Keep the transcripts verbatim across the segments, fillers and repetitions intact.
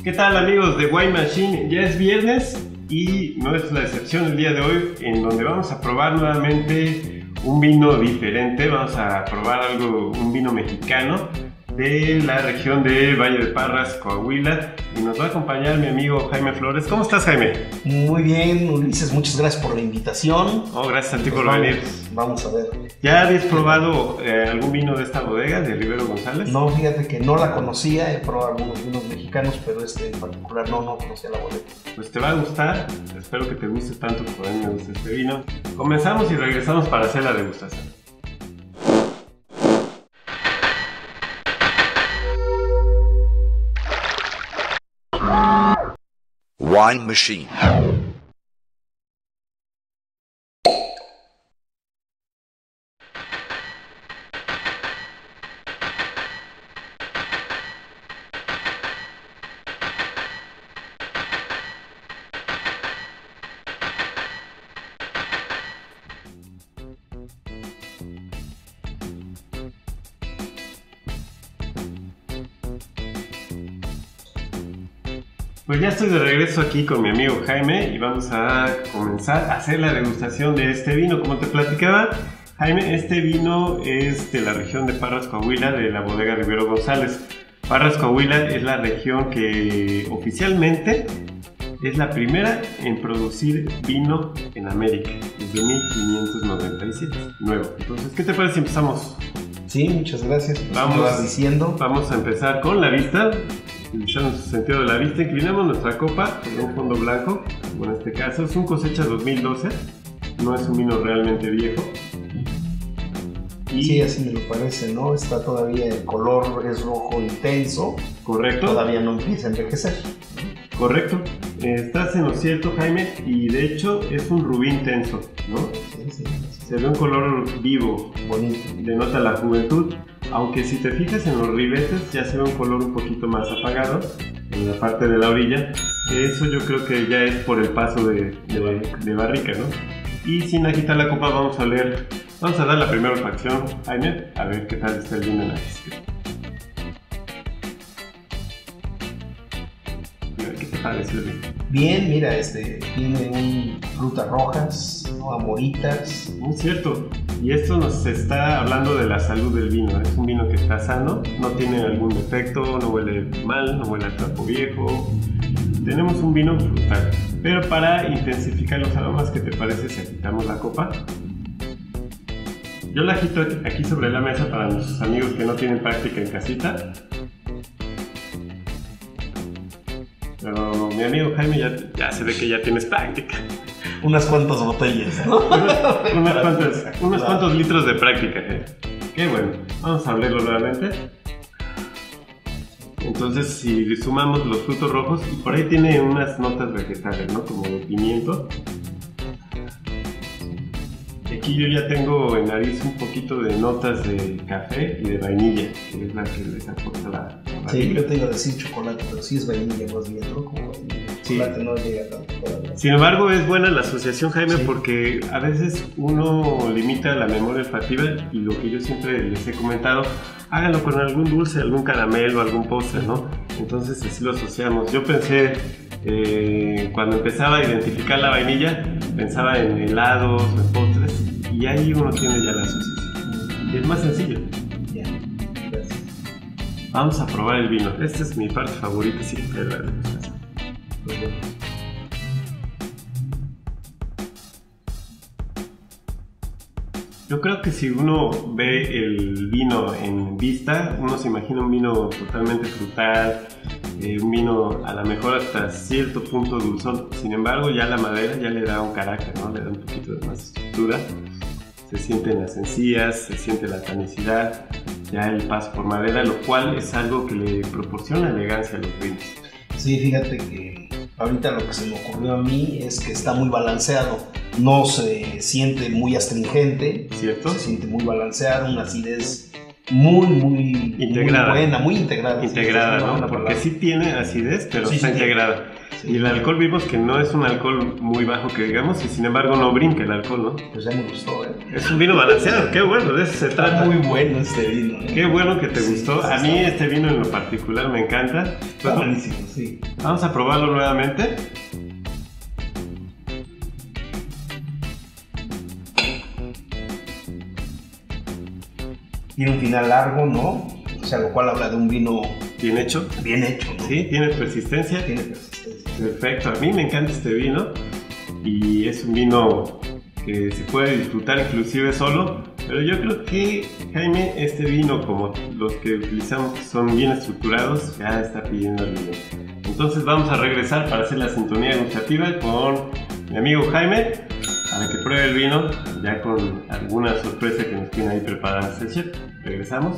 ¿Qué tal, amigos de Wine Machine? Ya es viernes y no es la excepción el día de hoy, en donde vamos a probar nuevamente un vino diferente. Vamos a probar algo, un vino mexicano de la región de Valle de Parras, Coahuila, y nos va a acompañar mi amigo Jaime Flores. ¿Cómo estás, Jaime? Muy bien, Ulises, muchas gracias por la invitación. Oh, gracias a ti Pues por vamos, venir. Vamos a ver. ¿Ya habías probado eh, algún vino de esta bodega, de Rivero González? No, fíjate que no la conocía, he probado algunos vinos mexicanos, pero este en particular no, no conocía la bodega. Pues te va a gustar, espero que te guste tanto como a mí me gusta este vino. Comenzamos y regresamos para hacer la degustación. Wine Machine. Pues ya estoy de regreso aquí con mi amigo Jaime y vamos a comenzar a hacer la degustación de este vino. Como te platicaba, Jaime, este vino es de la región de Parras, Coahuila, de la bodega Rivero González. Parras, Coahuila es la región que oficialmente es la primera en producir vino en América, desde mil quinientos noventa y siete, nuevo. Entonces, ¿qué te parece si empezamos? Sí, muchas gracias. Pues, Vamos, ¿qué vas diciendo? Vamos a empezar con la vista. Utilizando su sentido de la vista, inclinamos nuestra copa con un fondo blanco, como en este caso. Es un cosecha dos mil doce, no es un vino realmente viejo. Y sí, así me lo parece, ¿no? Está todavía, el color es rojo intenso. Correcto. Todavía no empieza a envejecer. Correcto. Estás en lo cierto, Jaime, y de hecho es un rubí intenso, ¿no? Sí, sí. Se ve un color vivo, Bonito. denota la juventud, aunque si te fijas en los ribetes ya se ve un color un poquito más apagado en la parte de la orilla. Eso yo creo que ya es por el paso de, de, de barrica, ¿no? Y sin agitar la copa vamos a leer, vamos a dar la primera olfacción, Jaime, a ver qué tal está el vino en la etiqueta. ¿Qué te parece el vino? Bien, mira, este tiene un, frutas rojas, ¿no? Amoritas. Muy cierto. Y esto nos está hablando de la salud del vino. Es un vino que está sano, no tiene algún defecto, no huele mal, no huele a trapo viejo. Tenemos un vino frutal. Pero para intensificar los aromas, ¿qué te parece si agitamos la copa? Yo la agito aquí sobre la mesa para nuestros amigos que no tienen práctica en casita. Pero mi amigo Jaime ya, ya se ve que ya tienes práctica. Unas cuantas botellas, ¿no? unos, unos, cuantos, unos cuantos litros de práctica. ¿eh? Qué bueno. Vamos a abrirlo nuevamente. Entonces, si sumamos los frutos rojos, y por ahí tiene unas notas vegetales, ¿no? Como de pimiento. Aquí yo ya tengo en nariz un poquito de notas de café y de vainilla, que es la que les aporta la, la Sí, yo te iba a decir chocolate, pero sí es vainilla más bien, ¿no? Como vainilla. Sí. Chocolate no llega tanto todavía. Sin embargo, es buena la asociación, Jaime, Sí. porque a veces uno limita la memoria olfativa y lo que yo siempre les he comentado, háganlo con algún dulce, algún caramelo, algún postre, ¿no? Entonces así lo asociamos. Yo pensé, eh, cuando empezaba a identificar la vainilla, pensaba en helados o en postres, y ahí uno tiene ya la asociación. Y es más sencillo. Ya, gracias. Vamos a probar el vino. Esta es mi parte favorita siempre de la degustación. Pues bueno. Yo creo que si uno ve el vino en vista, uno se imagina un vino totalmente frutal, eh, un vino a lo mejor hasta cierto punto dulzón. Sin embargo, ya la madera ya le da un carácter, ¿no? Le da un poquito de más estructura. Se sienten las encías, se siente la tanicidad, ya el paso por madera, lo cual es algo que le proporciona elegancia a los vinos. Sí, fíjate que ahorita lo que se me ocurrió a mí es que está muy balanceado. No se siente muy astringente, ¿Cierto? Se siente muy balanceado, una acidez muy, muy Integrada. muy buena, muy integrada. Integrada, Sí, ¿no? una Porque palabra. sí tiene acidez, pero Sí, está sí, integrada. sí. Sí. Y el alcohol vimos que no es un alcohol muy bajo que digamos, y sin embargo no brinca el alcohol, ¿no? Pues ya me gustó, ¿eh? Es un vino balanceado, qué bueno, de eso se Está trata. muy bueno este vino, ¿eh? Qué bueno que te Sí, gustó. sí, A mí está. este vino en lo particular me encanta. Está buenísimo, sí. Vamos a probarlo nuevamente. Tiene un final largo, ¿no? O sea, lo cual habla de un vino Bien hecho. bien hecho, ¿no? Sí, tiene persistencia. Tiene persistencia. Perfecto, a mí me encanta este vino y es un vino que se puede disfrutar inclusive solo, pero yo creo que, Jaime, este vino, como los que utilizamos que son bien estructurados, ya está pidiendo el vino. Entonces vamos a regresar para hacer la sintonía gustativa con mi amigo Jaime para que pruebe el vino ya con alguna sorpresa que nos tiene ahí preparada este chef. Regresamos.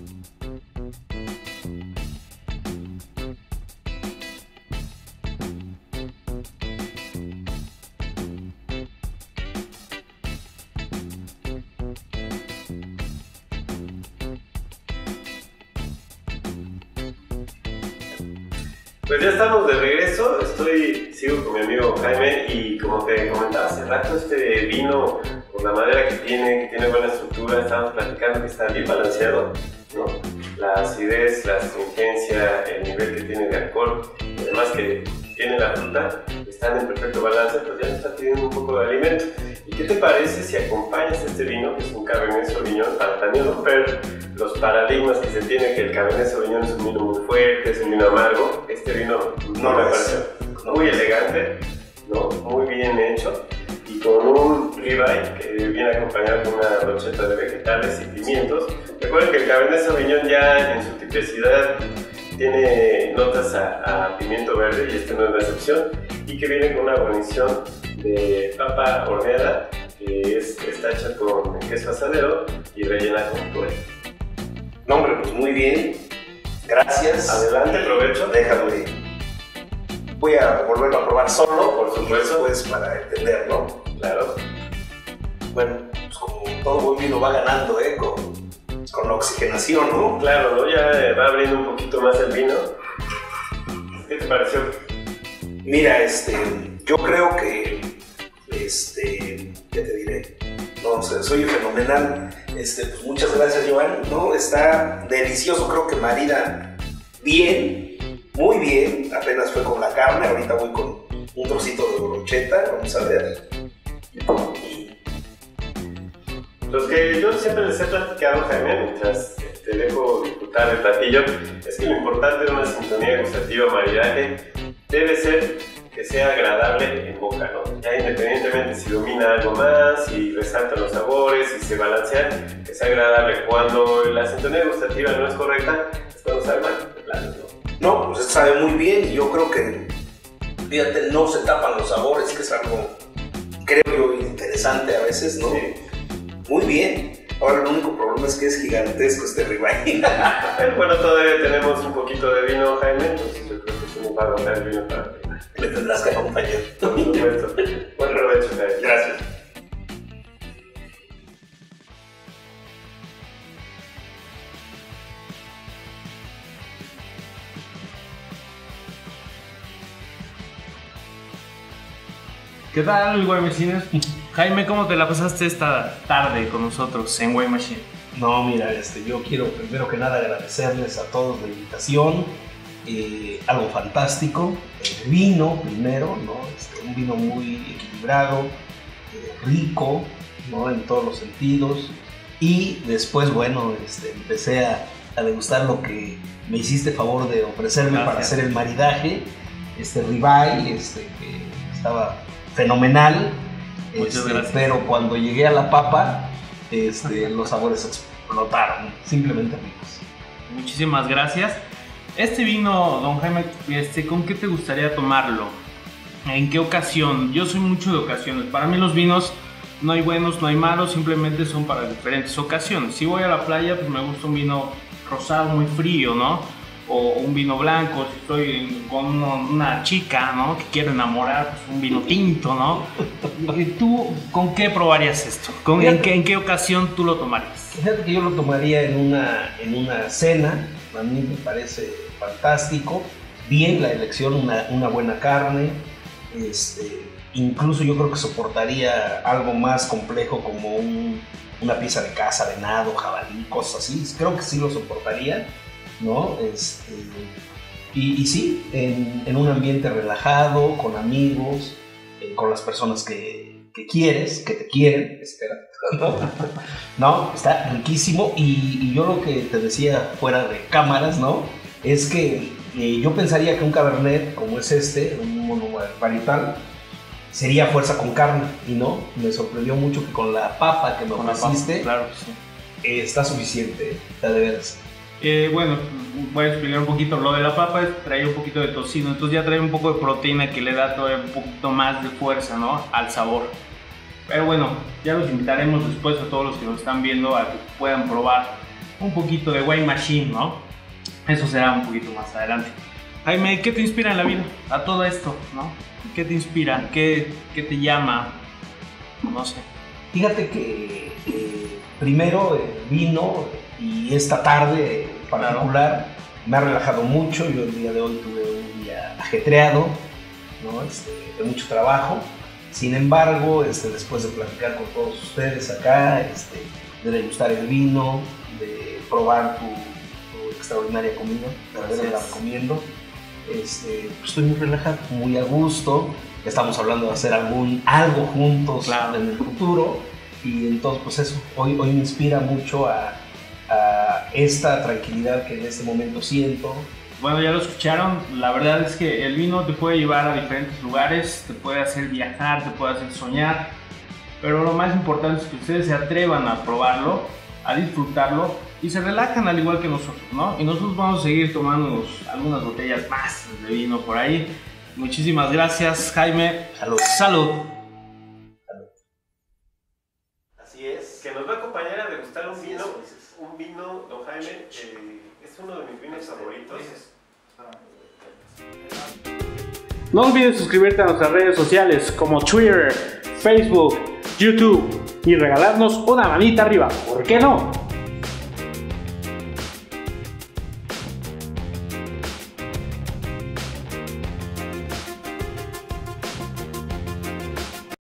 Pues ya estamos de regreso, estoy, sigo con mi amigo Jaime y como te comentaba hace rato, este vino, por la madera que tiene, que tiene buena estructura, estábamos platicando que está bien balanceado, ¿no? La acidez, la astringencia, el nivel que tiene de alcohol, además que tiene la fruta, están en perfecto balance, pues ya nos está pidiendo un poco de alimento. ¿Y qué te parece si acompañas este vino, que es un Cabernet Sauvignon, para también romper los paradigmas que se tiene que el Cabernet Sauvignon es un vino muy fuerte, es un vino amargo? Este vino no me parece muy elegante, ¿no? Muy bien hecho y con un ribeye que viene acompañado con una brocheta de vegetales y pimientos. Recuerden que el Cabernet Sauvignon ya en su tipicidad tiene notas a, a pimiento verde y este no es la excepción, y que viene con una guarnición de papa horneada que es, está hecha con queso asadero y rellena con puré. No, hombre, pues muy bien. Gracias. Adelante, provecho. Déjame. Voy a volverlo a probar solo, Por supuesto. pues para entenderlo. Claro. Bueno, pues como todo buen vino va ganando, ¿eh? Con, con la oxigenación, ¿no? Claro, ¿no? Ya eh, va abriendo un poquito más el vino. ¿Qué te pareció? Mira, este, yo creo que, este, ¿qué te diré? No sé, soy fenomenal. Este, pues muchas gracias, Joan, ¿no? Está delicioso, creo que marida bien, muy bien. Apenas fue con la carne, ahorita voy con un trocito de brocheta, vamos a ver. Los que yo siempre les he platicado, Jaime, mientras te dejo disfrutar el platillo, es que lo importante de una sintonía gustativa, maridaje, debe ser que sea agradable en boca, ¿no? Ya independientemente si domina algo más, si resaltan los sabores, si se balancea, que sea agradable. Cuando la sintonía gustativa no es correcta, es cuando sabe mal, de plano, ¿no? No, pues sabe muy bien y yo creo que, fíjate, no se tapan los sabores, que es algo, creo yo, interesante a veces, ¿no? Sí. Muy bien. Ahora el único problema es que es gigantesco este ribeye. Pero bueno, todavía tenemos un poquito de vino, Jaime, entonces yo creo que se nos va a agotar el vino para Me tendrás que acompañar. por supuesto. Buen provecho, Jaime. Gracias. ¿Qué tal, Wine Machines? Jaime, ¿cómo te la pasaste esta tarde con nosotros en Wine Machine? No, mira, este, yo quiero primero que nada agradecerles a todos la invitación. Eh, algo fantástico. El vino primero, ¿no? Este, un vino muy equilibrado, eh, rico, ¿no? En todos los sentidos. Y después, bueno, este, empecé a, a degustar lo que me hiciste favor de ofrecerme. Gracias. Para hacer el maridaje. Este ribeye, este, que estaba fenomenal. Muchas Este, gracias. pero cuando llegué a la papa, este, los sabores explotaron, simplemente ricos. Muchísimas gracias. Este vino, don Jaime, este, ¿con qué te gustaría tomarlo? ¿En qué ocasión? Yo soy mucho de ocasiones. Para mí los vinos no hay buenos, no hay malos, simplemente son para diferentes ocasiones. Si voy a la playa, pues me gusta un vino rosado muy frío, ¿no? O un vino blanco, si estoy con una chica, ¿no? Que quiero enamorar, pues un vino tinto, ¿no? ¿Y tú con qué probarías esto? ¿Con, en, qué, ¿En qué ocasión tú lo tomarías? Fíjate que yo lo tomaría en una, en una cena, a mí me parece fantástico. bien la elección, una, una buena carne. Este, incluso yo creo que soportaría algo más complejo como un, una pieza de caza, venado, jabalí, cosas así. Creo que sí lo soportaría, ¿no? Este, y, y sí, en, en un ambiente relajado, con amigos, eh, con las personas que, que quieres, que te quieren, espera, ¿no? No, está riquísimo. Y, y yo lo que te decía fuera de cámaras, ¿no? Es que eh, yo pensaría que un cabernet como es este, un monovarietal, sería fuerza con carne, y no, me sorprendió mucho que con la papa que me ofreciste, claro que sí. eh, está suficiente, está de veras. Eh, bueno, voy a explicar un poquito. Lo de la papa es, trae un poquito de tocino, entonces ya trae un poco de proteína que le da todavía un poquito más de fuerza, ¿no?, al sabor. Pero bueno, ya los invitaremos después a todos los que nos están viendo a que puedan probar un poquito de Wine Machine, ¿no? Eso será un poquito más adelante. Jaime, ¿qué te inspira en la vida? A todo esto, ¿no? ¿Qué te inspira? ¿Qué, qué te llama? No sé. Fíjate que eh, primero el vino y esta tarde en particular, claro, me ha relajado mucho. Yo el día de hoy tuve un día ajetreado, ¿no? Este, de mucho trabajo. Sin embargo, este, después de platicar con todos ustedes acá, este, de degustar el vino, de probar tu, tu extraordinaria comida, la verdad la recomiendo. Este, pues estoy muy relajado, muy a gusto. Estamos hablando de hacer algún, algo juntos, claro, en el futuro. Y entonces, pues eso, hoy, hoy me inspira mucho a, a esta tranquilidad que en este momento siento. Bueno, ya lo escucharon, la verdad es que el vino te puede llevar a diferentes lugares, te puede hacer viajar, te puede hacer soñar, pero lo más importante es que ustedes se atrevan a probarlo, a disfrutarlo y se relajan al igual que nosotros, ¿no? Y nosotros vamos a seguir tomándonos algunas botellas más de vino por ahí. Muchísimas gracias, Jaime. Salud. Salud. Salud. Así es. Que nos va a acompañar a degustar un vino, un vino, don Jaime, que es uno de mis vinos favoritos. No olvides suscribirte a nuestras redes sociales como Twitter, Facebook, YouTube y regalarnos una manita arriba. ¿Por qué no?